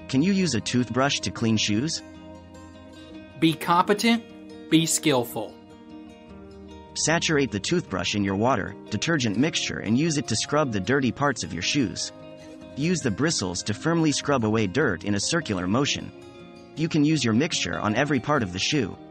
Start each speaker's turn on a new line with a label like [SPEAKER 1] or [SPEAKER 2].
[SPEAKER 1] Can you use a toothbrush to clean shoes?
[SPEAKER 2] Be competent, be skillful.
[SPEAKER 1] Saturate the toothbrush in your water, detergent mixture and use it to scrub the dirty parts of your shoes. Use the bristles to firmly scrub away dirt in a circular motion. You can use your mixture on every part of the shoe.